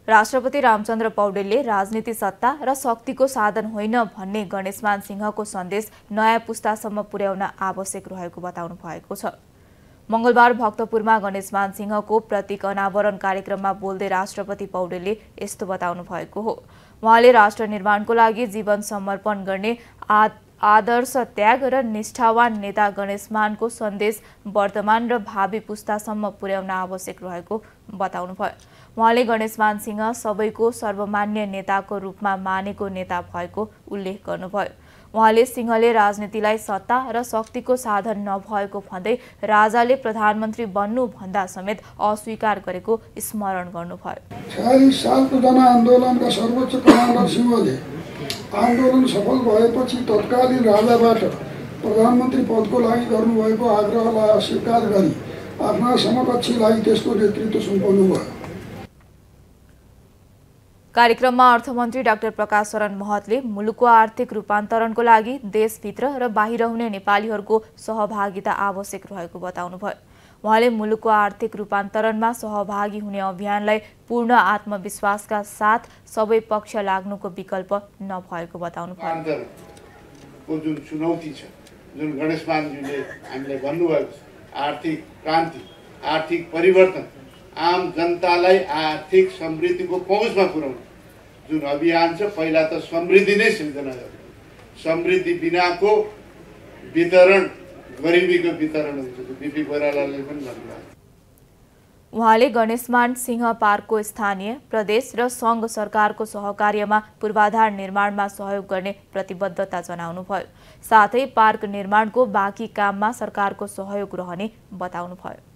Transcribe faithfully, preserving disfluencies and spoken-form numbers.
राष्ट्रपति रामचन्द्र पौडेलले राजनीति सत्ता र शक्तिको साधन होइन भन्ने गणेशमान सिंहको सन्देश नयाँ पुस्तासम्म पुर्याउन आवश्यक रहेको बताउनु भएको छ। मंगलबार भक्तपुरमा गणेशमान सिंहको प्रतीक अनावरण कार्यक्रममा बोल्दै राष्ट्रपति पौडेलले यस्तो बताउनु भएको हो। उहाँले राष्ट्र निर्माणको लागि जीवन समर्पण गर्ने आदर्श त्याग र निष्ठावान नेता गणेशमानको सन्देश वर्तमान र भावी पुस्तासम्म पुर्याउन आवश्यक रहेको बताउनुभयो। उहाँले गणेशमान सिंह सबैको सर्वमान्य नेताको रूपमा मानेको नेता भएको उल्लेख गर्नुभयो। उहाँले सिंहले राजनीतिलाई सत्ता र शक्तिको साधन नभएको भन्दै राजाले प्रधानमन्त्री बन्नु भन्दा समेत अस्वीकार गरेको स्मरण गर्नुभयो। छयालिस सालको जनआन्दोलनका सर्वोच्च कमान्डर सिंहले आन्दोलन सफल भएपछि तत्कालीन राजाबाट प्रधानमन्त्री पदको लागि गर्नुभएको आग्रहलाई अस्वीकार गरी आफ्ना समकक्षीलाई त्यसको नेतृत्व सुम्पाउनुभयो। कार्यक्रममा अर्थमन्त्री डाक्टर प्रकाश शरण महतले मुलुकको आर्थिक रूपान्तरणको लागि देशभित्र र बाहिर हुने नेपालीहरूको सहभागिता आवश्यक रहेको बताउनुभयो। उहाँले मुलुकको आर्थिक रूपान्तरणमा सहभागी हुने अभियानलाई पूर्ण आत्मविश्वासका साथ सबै पक्ष लाग्नुको विकल्प नभएको बताउनुभयो। जुन चुनौती छ, जुन गणेशमानजीले हामीले भन्नुभएको छ, आर्थिक क्रान्ति, आर्थिक परिवर्तन, आम जनतालाई आर्थिक समृद्धिको पहुँचमा पुर्याउने जुन अभियान छ, पहिला त समृद्धि नै सिर्जना गर्नु। समृद्धि बिनाको वितरण गरिबीको वितरण हुन्छ, बिपी कोइरालाले पनि भन्नुभयो। उहाँले गणेशमान सिंह पार्कको स्थानीय, प्रदेश र सङ्घ सरकारको सहकार्यमा पूर्वाधार निर्माणमा सहयोग गर्ने प्रतिबद्धता जनाउनुभयो। साथै पार्क निर्माणको बाँकी काममा सरकारको सहयोग रहने बताउनुभयो।